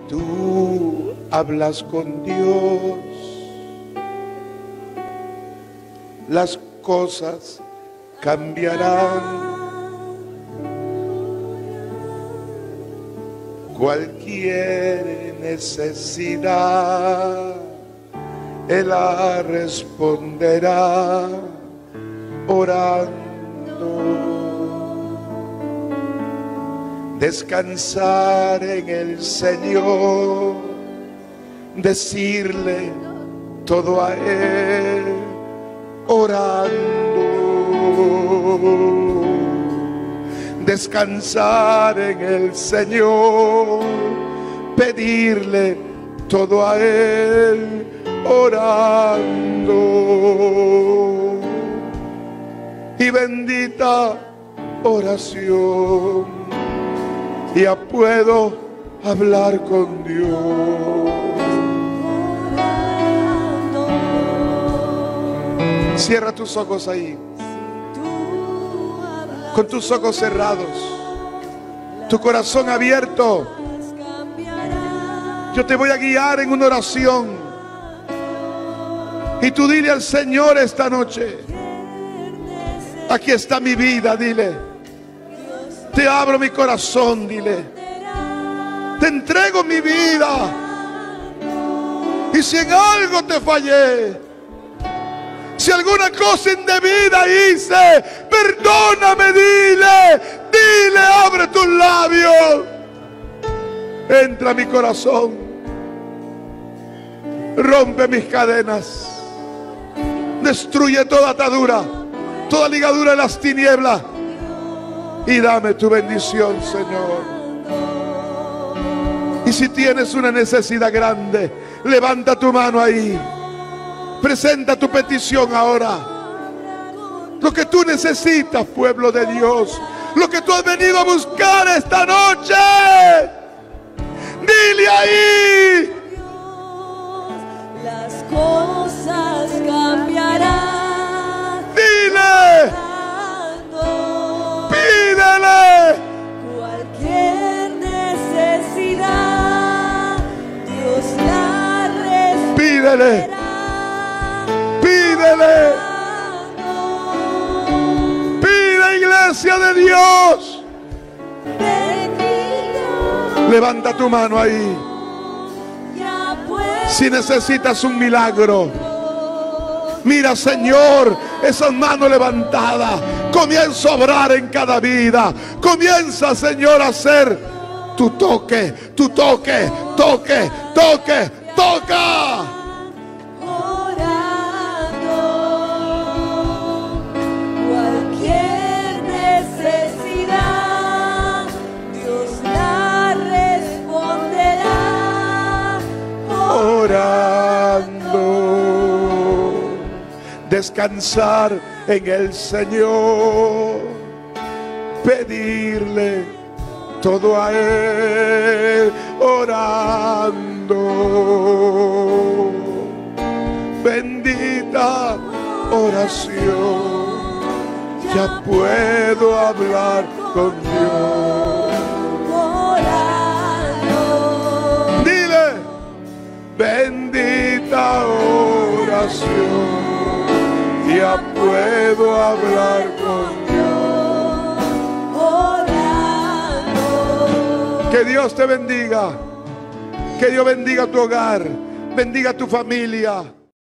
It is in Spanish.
tú hablas con Dios, las cosas cambiarán. Cualquier necesidad Él la responderá orando. Descansar en el Señor, decirle todo a Él orando. Descansar en el Señor, pedirle todo a Él orando. Y bendita oración, ya puedo hablar con Dios. Cierra tus ojos ahí, con tus ojos cerrados, tu corazón abierto. Yo te voy a guiar en una oración y tú dile al Señor esta noche: aquí está mi vida, dile. Te abro mi corazón, dile. Te entrego mi vida. Y si en algo te fallé, si alguna cosa indebida hice, perdóname, dile. Dile, abre tus labios. Entra a mi corazón. Rompe mis cadenas. Destruye toda atadura, toda ligadura de las tinieblas. Y dame tu bendición, Señor. Y si tienes una necesidad grande, levanta tu mano ahí. Presenta tu petición ahora. Lo que tú necesitas, pueblo de Dios. Lo que tú has venido a buscar esta noche. Dile ahí. Las cosas cambiarán. Dile. Pídele. Cualquier necesidad, Dios la responderá. Pídele. Pídele. Pide, iglesia de Dios. Levanta tu mano ahí. Si necesitas un milagro, mira, Señor, esas manos levantadas. Comienza a obrar en cada vida. Comienza, Señor, a hacer tu toque, tu toque, toque, toque, toca. Cualquier necesidad, Dios la responderá orando. Descansar en el Señor, pedirle todo a Él orando. Bendita oración, ya puedo hablar con Dios. Dile, bendita oración, ya puedo hablar con Dios. Que Dios te bendiga. Que Dios bendiga tu hogar, bendiga tu familia.